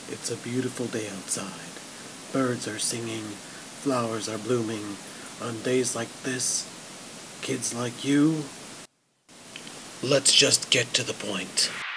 It's a beautiful day outside. Birds are singing, flowers are blooming. On days like this, kids like you, let's just get to the point.